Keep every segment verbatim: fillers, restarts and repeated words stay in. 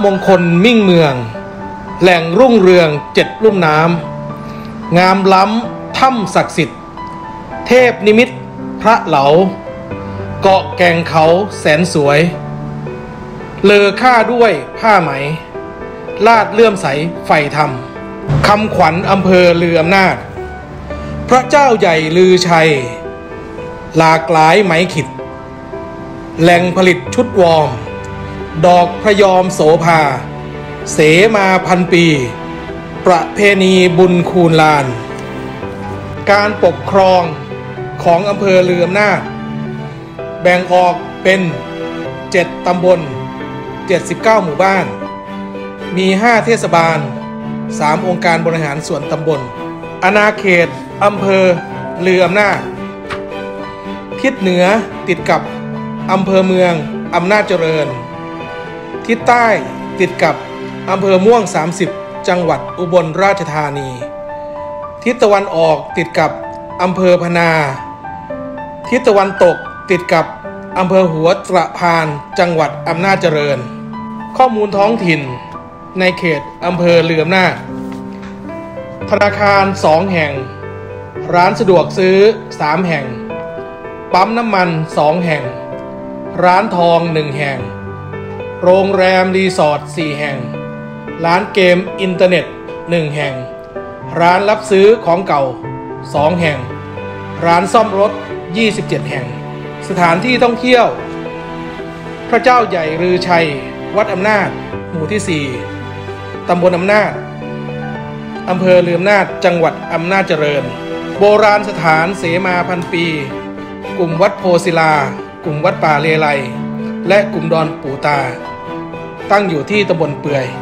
มงคลมิ่งเมืองแหล่งรุ่งเรืองเจ็ดลุ่มน้ำงามล้ำถ้ำศักดิ์สิทธิ์เทพนิมิตพระเหลาเกาะแก่งเขาแสนสวยเลอค่าด้วยผ้าไหมลาดเลื่อมใสไฟธรรมคำขวัญอำเภอลืออำนาจพระเจ้าใหญ่ลือชัยหลากหลายไหมขิดแหล่งผลิตชุดวอร์มดอกพระยอมโสภาเสมาพันปีประเพณีบุญคูณลานการปกครองของอำเภอลืออำนาจแบ่งออกเป็นเจ็ดตำบลเจ็ดสิบเก้าหมู่บ้านมีห้าเทศบาลสามองค์การบริหารส่วนตำบลอาณาเขตอำเภอลืออำนาจทิศเหนือติดกับอำเภอเมืองอำนาจเจริญทิศใต้ติดกับอำเภอม่วงสามสิบจังหวัดอุบลราชธานีทิศตะวันออกติดกับอำเภอพนาทิศตะวันตกติดกับอำเภอหัวตะพานจังหวัดอำนาจเจริญข้อมูลท้องถิ่นในเขตอำเภอลืออำนาจธนาคารสองแห่งร้านสะดวกซื้อสามแห่งปั๊มน้ำมันสองแห่งร้านทองหนึ่งแห่งโรงแรมรีสอร์ทสี่แห่งร้านเกมอินเทอร์เน็ตหนึ่งแห่งร้านรับซื้อของเก่าสองแห่งร้านซ่อมรถยี่สิบเจ็ดแห่งสถานที่ท่องเที่ยวพระเจ้าใหญ่ลือชัยวัดอำนาจหมู่ที่สี่ตำบลอำนาจอำเภอลืออำนาจจังหวัดอำนาจเจริญโบราณสถานเสมาพันปีกลุ่มวัดโพศิลากลุ่มวัดป่าเลไลและกลุ่มดอนปู่ตาตั้งอยู่ที่ตำบลเปื่อย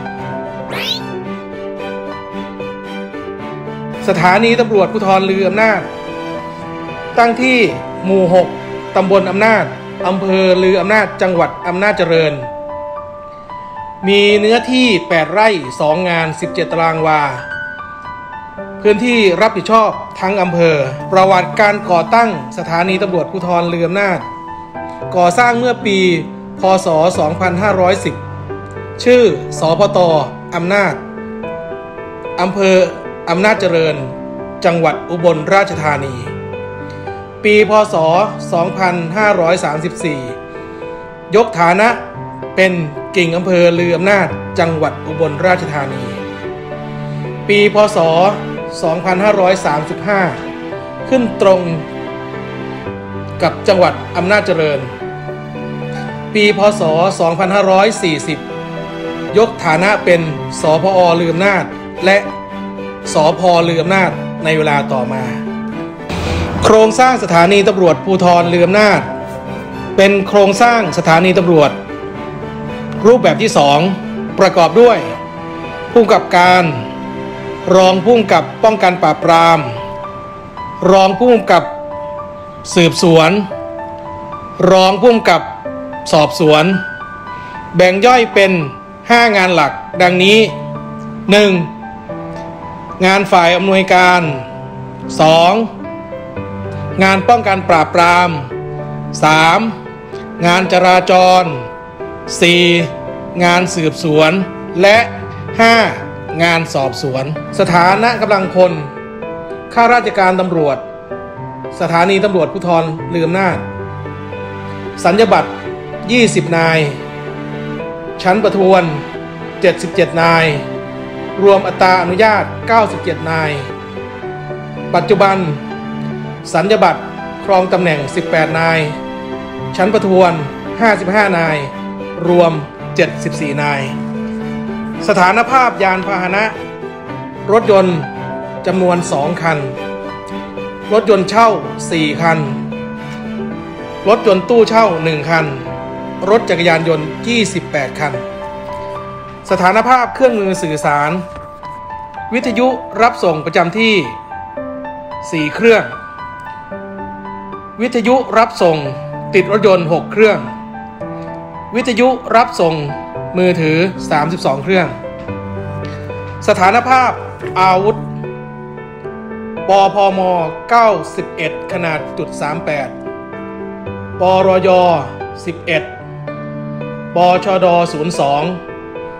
สถานีตำรวจภูธรลืออำนาจตั้งที่หมู่หกตำบลอำนาจอำเภอลืออำนาจจังหวัดอำนาจเจริญมีเนื้อที่แปดไร่สองงานสิบเจ็ดตารางวาพื้นที่รับผิดชอบทั้งอำเภอประวัติการก่อตั้งสถานีตำรวจภูธรลืออำนาจก่อสร้างเมื่อปีพ.ศ. สองพันห้าร้อยสิบชื่อสพต.อำนาจอำเภออำนาจเจริญจังหวัดอุบลราชธานีปีพ.ศ. สองพันห้าร้อยสามสิบสี่ยกฐานะเป็นกิ่งอำเภอลืออำนาจจังหวัดอุบลราชธานีปีพ.ศ. สองพันห้าร้อยสามสิบห้าขึ้นตรงกับจังหวัดอำนาจเจริญปีพ.ศ. สองพันห้าร้อยสี่สิบยกฐานะเป็นสพอลืออำนาจและสพลืออำนาจในเวลาต่อมาโครงสร้างสถานีตำรวจภูธรลืออำนาจเป็นโครงสร้างสถานีตำรวจรูปแบบที่สองประกอบด้วยผู้กำกับการรองผู้กำกับป้องกันปราบปรามรองผู้กำกับสืบสวนรองผู้กำกับสอบสวนแบ่งย่อยเป็นห้างานหลักดังนี้ หนึ่ง งานฝ่ายอำนวยการ สอง งานป้องกันปราบปราม สาม งานจราจร สี่ งานสืบสวนและ ห้า งานสอบสวนสถานะกำลังพลข้าราชการตำรวจสถานีตำรวจภูธรลืออำนาจสัญญาบัตรยี่สิบนายชั้นประทวนเจ็ดสิบเจ็ดนายรวมอัตราอนุญาตเก้าสิบเจ็ดนายปัจจุบันสัญญาบัตรครองตำแหน่งสิบแปดนายชั้นประทวนห้าสิบห้านายรวมเจ็ดสิบสี่นายสถานภาพยานพาหนะรถยนต์จำนวนสองคันรถยนต์เช่าสี่คันรถยนต์ตู้เช่าหนึ่งคันรถจักรยานยนต์ยี่สิบแปดคันสถานภาพเครื่องมือสื่อสารวิทยุรับส่งประจำที่สี่เครื่องวิทยุรับส่งติดรถยนต์หกเครื่องวิทยุรับส่งมือถือสามสิบสองเครื่องสถานภาพอาวุธปพมเก้าสิบเอ็ดขนาดจุดสามแปดปรยสิบเอ็ดปชดศูนย์สองป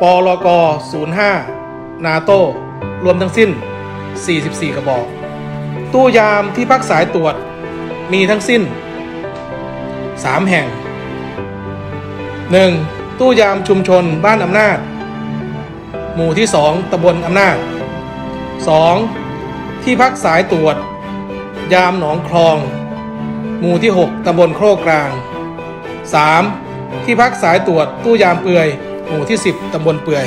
ปลก ศูนย์ห้า นาโต้รวมทั้งสิ้นสี่สิบสี่กระบอกตู้ยามที่พักสายตรวจมีทั้งสิ้นสามแห่ง หนึ่ง ตู้ยามชุมชนบ้านอำนาจหมู่ที่สองตำบลอำนาจ สอง ที่พักสายตรวจยามหนองคลองหมู่ที่หกตำบลโคกกลาง สาม ที่พักสายตรวจตู้ยามเปื่อยหมู่ที่สิบตำบลเปื่อย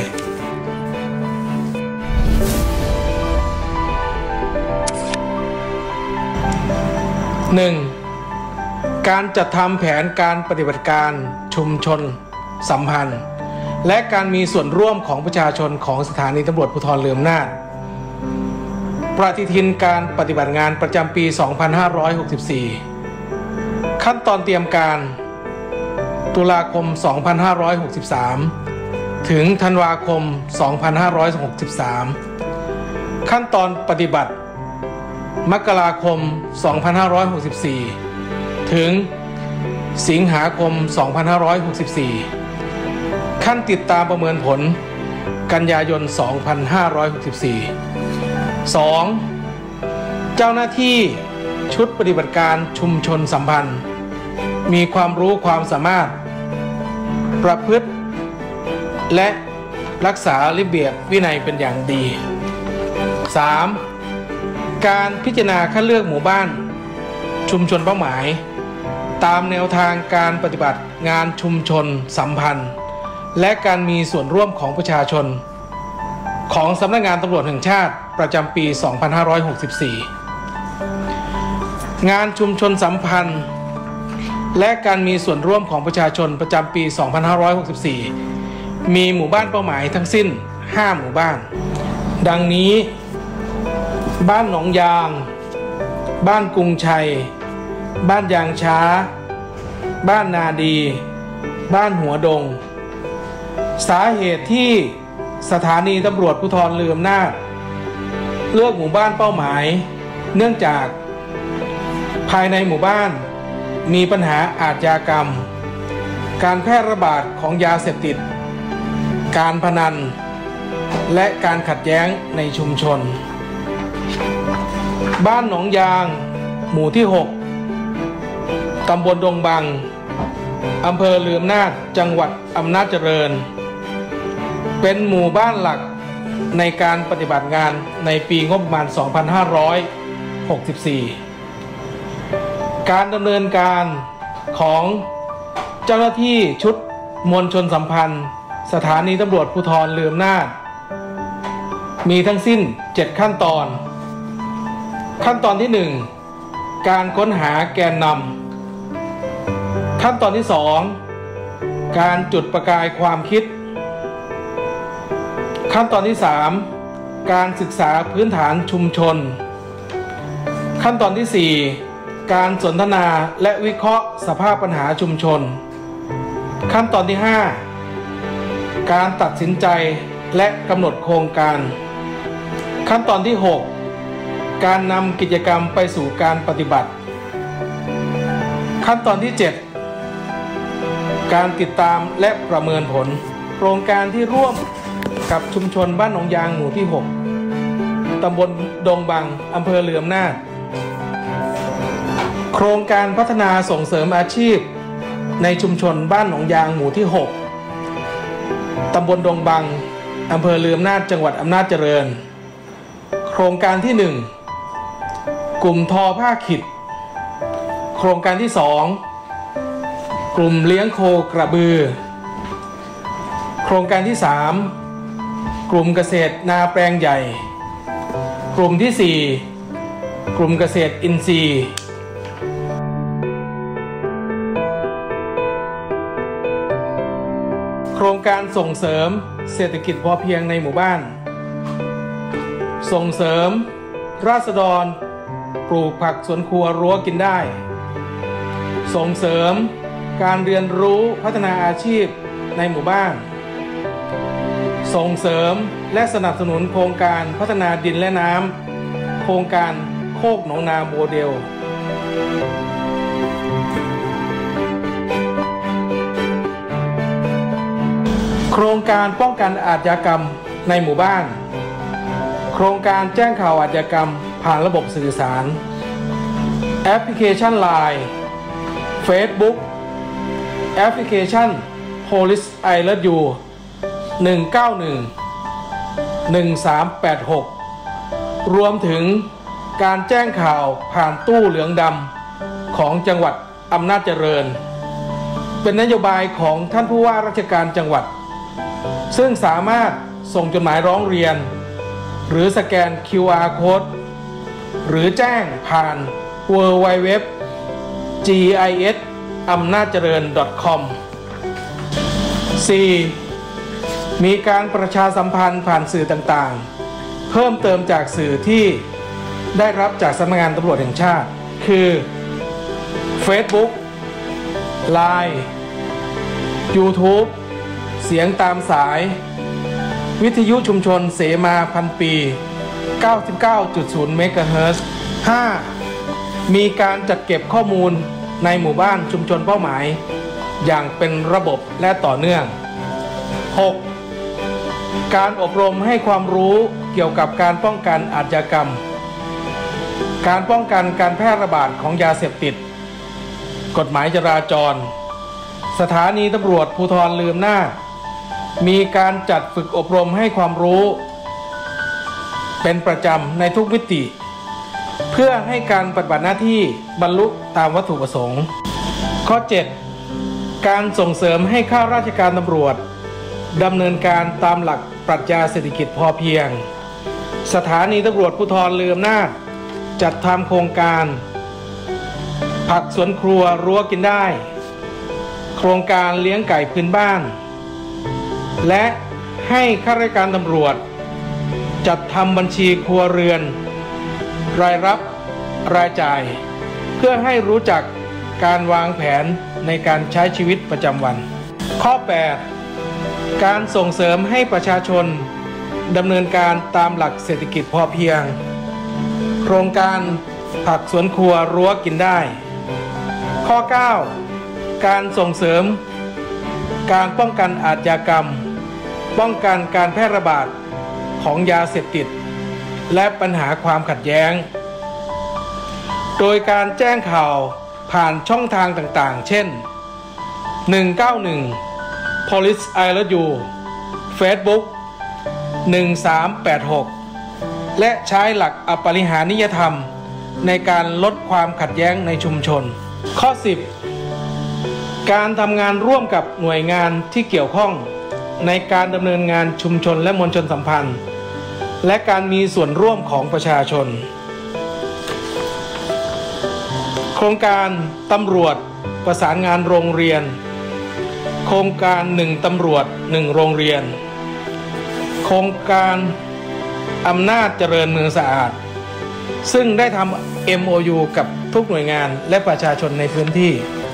หนึ่ง การจัดทำแผนการปฏิบัติการชุมชนสัมพันธ์และการมีส่วนร่วมของประชาชนของสถานีตำรวจภูธรเรืออำนาจปฏิทินการปฏิบัติงานประจำปี สองพันห้าร้อยหกสิบสี่ ขั้นตอนเตรียมการตุลาคม สองพันห้าร้อยหกสิบสาม ถึงธันวาคม สองพันห้าร้อยหกสิบสาม ขั้นตอนปฏิบัติมกราคม สองพันห้าร้อยหกสิบสี่ ถึงสิงหาคม สองพันห้าร้อยหกสิบสี่ ขั้นติดตามประเมินผลกันยายน สองพันห้าร้อยหกสิบสี่ สอง เจ้าหน้าที่ชุดปฏิบัติการชุมชนสัมพันธ์มีความรู้ความสามารถประพฤติและรักษาระเบียบวินัยเป็นอย่างดี สาม การพิจารณาคัดเลือกหมู่บ้านชุมชนเป้าหมายตามแนวทางการปฏิบัติงานชุมชนสัมพันธ์และการมีส่วนร่วมของประชาชนของสำนักงานตำรวจแห่งชาติประจำปี สองพันห้าร้อยหกสิบสี่ งานชุมชนสัมพันธ์และการมีส่วนร่วมของประชาชนประจำปี สองพันห้าร้อยหกสิบสี่ มีหมู่บ้านเป้าหมายทั้งสิ้นห้าหมู่บ้านดังนี้บ้านหนองยางบ้านกรุงชัยบ้านยางช้าบ้านนาดีบ้านหัวดงสาเหตุที่สถานีตำรวจภูธรเรืออำนาจเลือกหมู่บ้านเป้าหมายเนื่องจากภายในหมู่บ้านมีปัญหาอาชญากรรมการแพร่ระบาดของยาเสพติดการพนันและการขัดแย้งในชุมชนบ้านหนองยางหมู่ที่หกตำบลดงบังอำเภอเรืออำนาจจังหวัดอำนาจเจริญเป็นหมู่บ้านหลักในการปฏิบัติงานในปีงบประมาณ สองพันห้าร้อยหกสิบสี่ การดำเนินการของเจ้าหน้าที่ชุดมวลชนสัมพันธ์สถานีตำรวจภูธรเรืออำนาจมีทั้งสิ้นเจ็ดขั้นตอนขั้นตอนที่หนึ่งการค้นหาแกนนำขั้นตอนที่สองการจุดประกายความคิดขั้นตอนที่สามการศึกษาพื้นฐานชุมชนขั้นตอนที่สี่การสนทนาและวิเคราะห์สภาพปัญหาชุมชนขั้นตอนที่ห้าการตัดสินใจและกำหนดโครงการขั้นตอนที่หกการนำกิจกรรมไปสู่การปฏิบัติขั้นตอนที่เจ็ดการติดตามและประเมินผลโครงการที่ร่วมกับชุมชนบ้านหนองยางหมู่ที่หกตำบลดงบังอำเภอเรืออำนาจโครงการพัฒนาส่งเสริมอาชีพในชุมชนบ้านหนองยางหมู่ที่หกตำบลดงบังอำเภอเรืออำนาจจังหวัดอำนาจเจริญโครงการที่หนึ่งกลุ่มทอผ้าขิดโครงการที่สองกลุ่มเลี้ยงโคกระบือโครงการที่สามกลุ่มเกษตรนาแปลงใหญ่กลุ่มที่สี่กลุ่มเกษตรอินทรีย์โครงการส่งเสริมเศรษฐกิจพอเพียงในหมู่บ้านส่งเสริมราษฎรปลูกผักสวนครัวรั้วกินได้ส่งเสริมการเรียนรู้พัฒนาอาชีพในหมู่บ้านส่งเสริมและสนับสนุนโครงการพัฒนาดินและน้ำโครงการโคกหนองนาโมเดลโโครงการป้องกันอาชญากรรมในหมู่บ้านโครงการแจ้งข่าวอาชญากรรมผ่านระบบสื่อสารแอปพลิเคชัน ไลน์ Facebook แอปพลิเคชัน Police I Love You หนึ่ง เก้า หนึ่ง หนึ่ง สาม แปด หกรวมถึงการแจ้งข่าวผ่านตู้เหลืองดำของจังหวัดอำนาจเจริญเป็นนโยบายของท่านผู้ว่าราชการจังหวัดซึ่งสามารถส่งจดหมายร้องเรียนหรือสแกน คิว อาร์ Code หรือแจ้งผ่าน ดับเบิลยู ดับเบิลยู ดับเบิลยู ดอท จี ไอ เอส อำนาจเจริญ ดอท คอม สี่ มีการประชาสัมพันธ์ผ่านสื่อต่างๆเพิ่มเติมจากสื่อที่ได้รับจากสำนักงานตำรวจแห่งชาติคือ Facebook ไลน์ YouTube เสียงตามสายวิทยุชุมชนเสมาพันปี เก้าสิบเก้าจุดศูนย์ เมกะเฮิรตซ์ ห้า มีการจัดเก็บข้อมูลในหมู่บ้านชุมชนเป้าหมายอย่างเป็นระบบและต่อเนื่อง หก การอบรมให้ความรู้เกี่ยวกับการป้องกันอาชญากรรมการป้องกันการแพร่ระบาดของยาเสพติดกฎหมายจราจรสถานีตำรวจภูธรลืมหน้ามีการจัดฝึกอบรมให้ความรู้เป็นประจำในทุกมิติเพื่อให้การปฏิบัติหน้าที่บรรลุตามวัตถุประสงค์ข้อ เจ็ด การส่งเสริมให้ข้าราชการตำรวจดำเนินการตามหลักปรัชญาเศรษฐกิจพอเพียงสถานีตำรวจภูธรลืมหน้าจัดทำโครงการผักสวนครัวรั้วกินได้โครงการเลี้ยงไก่พื้นบ้านและให้ข้าราชการตำรวจจัดทำบัญชีครัวเรือนรายรับรายจ่ายเพื่อให้รู้จักการวางแผนในการใช้ชีวิตประจำวันข้อ แปด การส่งเสริมให้ประชาชนดำเนินการตามหลักเศรษฐกิจพอเพียงโครงการผักสวนครัวรั้วกินได้ข้อ เก้า การส่งเสริมการป้องกันอาชญากรรมป้องกันการแพร่ระบาดของยาเสพติดและปัญหาความขัดแย้งโดยการแจ้งข่าวผ่านช่องทางต่างๆเช่นหนึ่ง เก้า หนึ่ง Police I Love You Facebook หนึ่ง สาม แปด หกและใช้หลักอปริหานิยธรรมในการลดความขัดแย้งในชุมชนข้อ สิบ การทำงานร่วมกับหน่วยงานที่เกี่ยวข้องในการดำเนินงานชุมชนและมวลชนสัมพันธ์และการมีส่วนร่วมของประชาชนโครงการตำรวจประสานงานโรงเรียนโครงการหนึ่งตำรวจหนึ่งโรงเรียนโครงการอำนาจเจริญเมืองสะอาดซึ่งได้ทำ เอ็ม โอ ยู กับทุกหน่วยงานและประชาชนในพื้นที่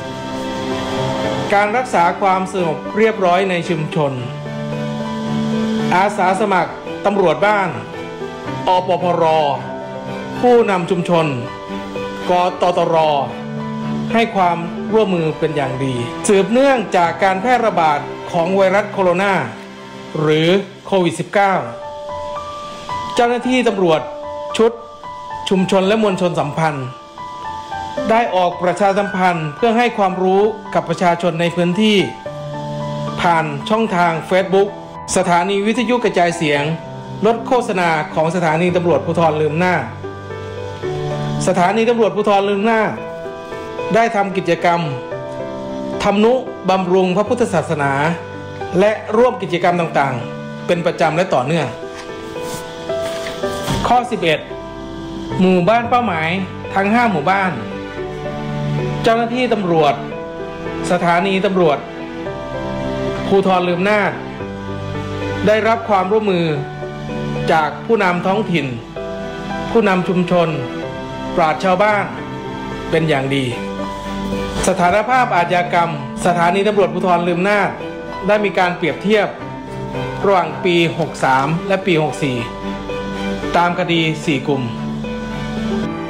การรักษาความสงบเรียบร้อยในชุมชนอาสาสมัครตำรวจบ้านอปพรผู้นำชุมชนกตตรให้ความร่วมมือเป็นอย่างดีสืบเนื่องจากการแพร่ระบาดของไวรัสโคโรนาหรือโควิด สิบเก้า เจ้าหน้าที่ตำรวจชุดชุมชนและมวลชนสัมพันธ์ได้ออกประชาสัมพันธ์เพื่อให้ความรู้กับประชาชนในพื้นที่ผ่านช่องทาง Facebook สถานีวิทยุกระจายเสียงลดโฆษณาของสถานีตำรวจภูธรลืมหน้าสถานีตำรวจภูธรลืมหน้าได้ทำกิจกรรมทำนุบำรุงพระพุทธศาสนาและร่วมกิจกรรมต่างๆเป็นประจำและต่อเนื่องข้อ สิบเอ็ด หมู่บ้านเป้าหมายทั้งห้าหมู่บ้านเจ้าหน้าที่ตำรวจสถานีตำรวจภูธรลืมหน้าได้รับความร่วมมือจากผู้นำท้องถิ่นผู้นำชุมชนปราชญ์ชาวบ้านเป็นอย่างดีสถานภาพอาชญากรรมสถานีตำรวจภูธรลืมหน้าได้มีการเปรียบเทียบระหว่างปีหกสามและปีหกสี่ตามคดีสี่กลุ่ม